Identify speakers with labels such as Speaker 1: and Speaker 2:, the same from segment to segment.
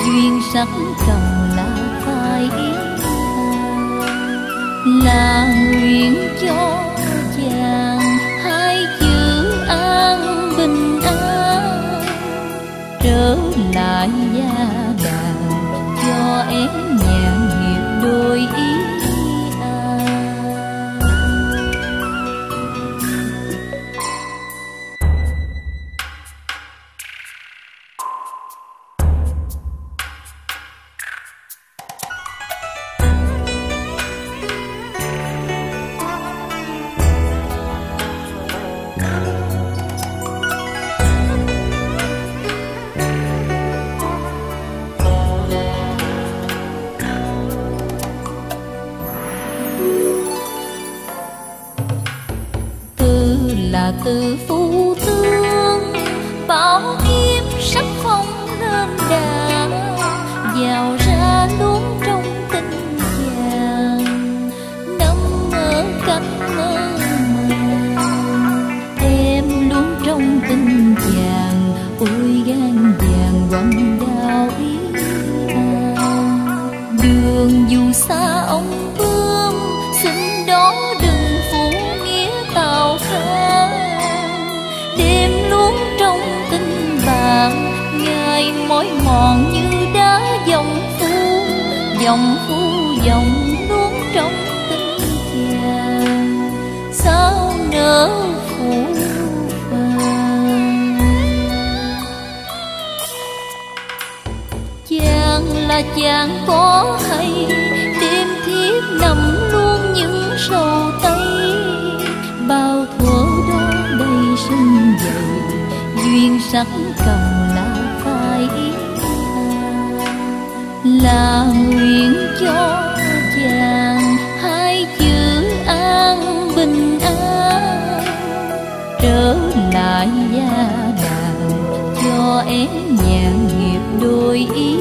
Speaker 1: duyên sắc cầm là phải là nguyện cho chàng hai chữ an bình an, trở lại gia đàn cho em nhàn nhịp đôi ý. Là từ phu tương bảo kiếm sắc phong lên đàn, vào ra luôn trong tình chàng nằm ở cánh mơ màng. Em luôn trong tình chàng ôi gan vàng quăng đào ý đường dù xa ông bướm xin đó đừng phụ nghĩa tào khang. Đêm luôn trong tình bạn ngày mỏi mòn như đá dòng phu dòng luôn trong tình chàng sao nỡ phụ phàng. Chàng là chàng có hay đêm thiếp nằm luôn những sầu tây, bao thuở đó đây sinh dậy duyên sắc cầm là phải là nguyện cho chàng hai chữ an bình an, trở lại gia đàn cho em nhàn nghiệp đôi ý.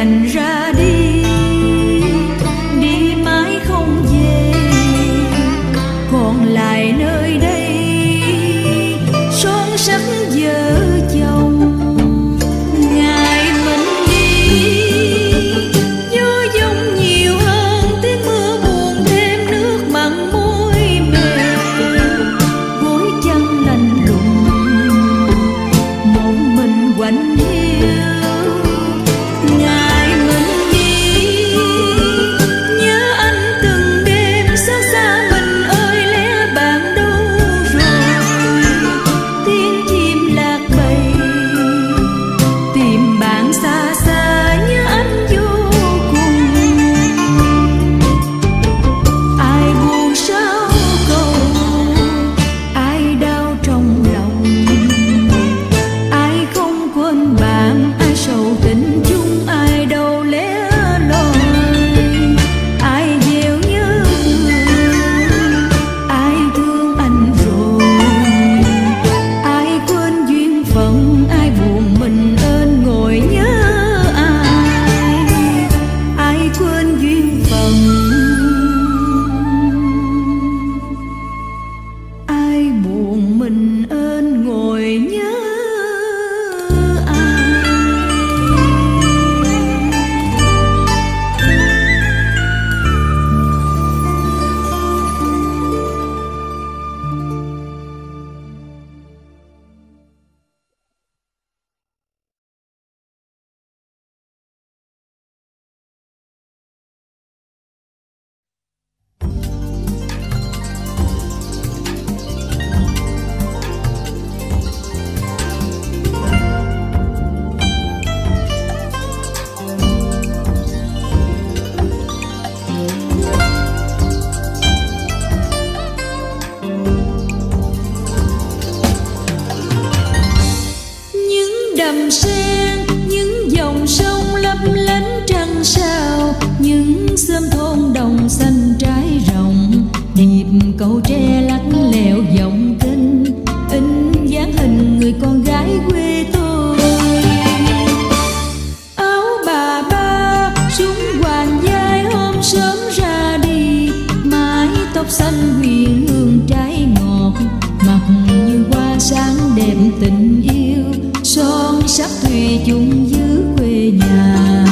Speaker 2: đành ra đi, đi mãi không về, còn lại nơi đây son sắc vợ chồng. Ngày mình đi nhớ dông nhiều hơn tiếng mưa buồn, thêm nước mặn môi mềm, gối chăn lạnh lùng một mình quạnh hiu. Ngày mình đi nhớ anh từng đêm xa xa mình ơi lẽ bạn đâu rồi, tiếng chim lạc bầy tìm bạn xa xa nhớ anh vô cùng. Ai buồn sao cầu, ai đau trong lòng, ai không quên bạn, ai sầu tình chung, ai đâu lẽ loi, ai gieo nhớ thương, ai thương anh rồi, ai quên duyên phận, ai buồn mình ơn ngồi nhớ ai quên duyên phận, ai buồn mình ơn ngồi nhớ ai. Những đầm sen, những dòng sông lấp lánh trăng sao, những xóm thôn đồng xanh trái rộng, điệp cầu tre lắc lẻo dòng kênh, in dáng hình người con gái quê tôi. Áo bà ba súng hoàng vai hôm sớm ra đi, mái tóc xanh huyền hương trái ngọt, mặt như hoa sáng đẹp tình yêu, son sắc thủy chung giữ quê nhà.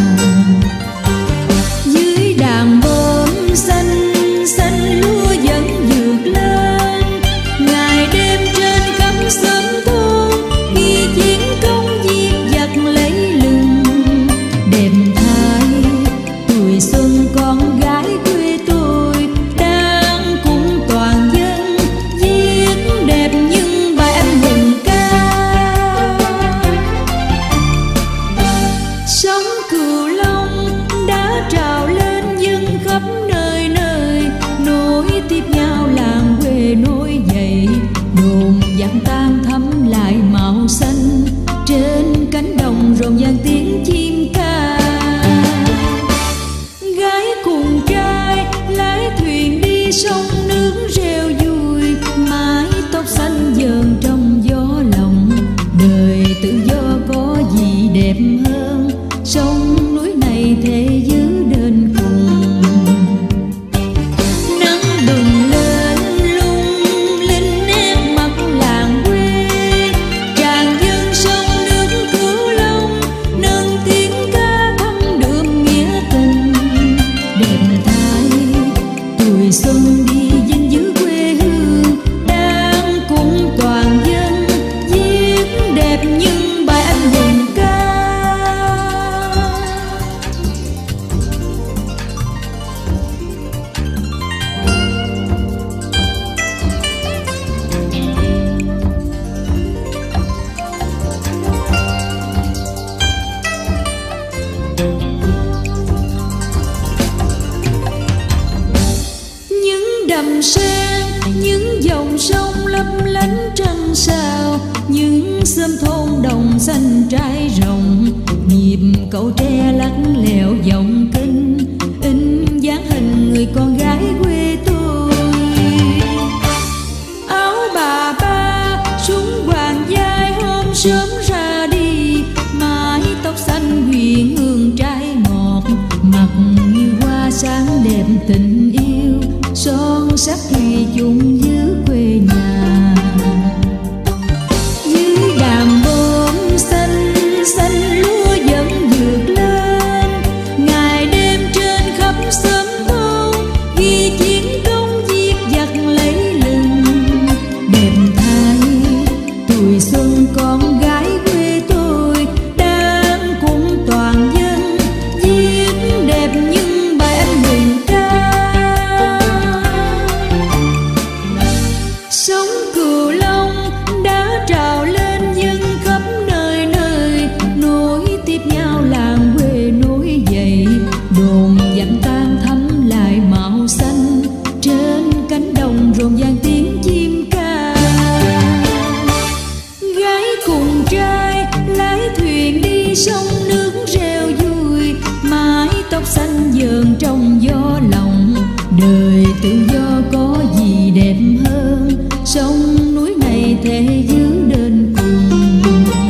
Speaker 2: Dưới đàn bom xanh xanh lúa vẫn vượt lên, ngày đêm trên khắp xóm thôn ghi chiến công viết giặc lấy lừng. Đẹp thay tuổi xuân con gái quê tôi đang cùng toàn dân viết đẹp những bài anh hùng ca. Sóng Cửu Long đã trào lên dâng khắp nơi nơi, nối tiếp nhau làng quê nối dậy, đồn vang tan thắm lại màu xanh, trên cánh đồng rộn ràng tiếng chim ca. Gái cùng trai lái thuyền đi sông nước reo vui, mái tóc xanh dờn trong gió lòng, đời tự do có gì đẹp hơn, sông núi này thể giữ đến cùng. Nắng bừng lên lung linh nét mặt làng quê, tràn dâng sông nước Cửu Long, nâng tiếng ca thắm đượm nghĩa tình. Đẹp thay tuổi xuân đi gìn giữ quê hương, đang cùng toàn dân viết đẹp những bài anh hùng ca. Những đầm sen, những dòng sông lấp lánh trăng sao, những xóm thôn đồng xanh trái rộng, nhịp cầu tre lắc lẻo dòng kênh, in dáng hình người con gái quê tôi. Áo bà ba súng hoàng vai hôm sớm ra đi, mái tóc xanh huyền hương trái ngọt, sắc thủy chung giữ quê nhà. Dưới đàm bom xanh xanh lúa vẫn vượt lên, ngày đêm trên khắp xóm thôn ghi chiến công giết giặc lấy lừng. Đẹp thay tuổi xuân con gái quê tôi đang cùng toàn dân viết đẹp những bài anh hùng ca. Sông Cửu Long đã trào lên dân khắp nơi nơi, nối tiếp nhau làng quê nối dậy, đồn dặm tan thắm lại màu xanh, trên cánh đồng rộn ràng tiếng chim ca. Gái cùng trai lái thuyền đi sông nước reo vui, mái tóc xanh dờn trong gió lòng, đời tự do có gì đẹp hơn, sông núi này thể giữ đến cùng.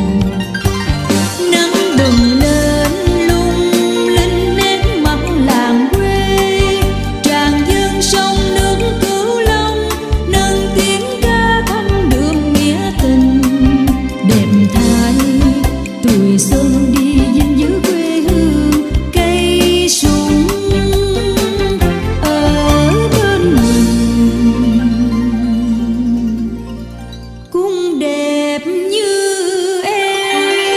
Speaker 2: Nắng bừng lên lung linh nét mặt làng quê, tràn dâng sông nước Cửu Long, nâng tiếng ca thắm đượm nghĩa tình. Đẹp thay tuổi xuân đi gìn giữ quê hương, cây súng ở bên mình cũng đẹp như em.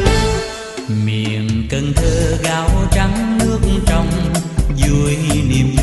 Speaker 3: Miền Cần Thơ gạo trắng nước trong, vui niềm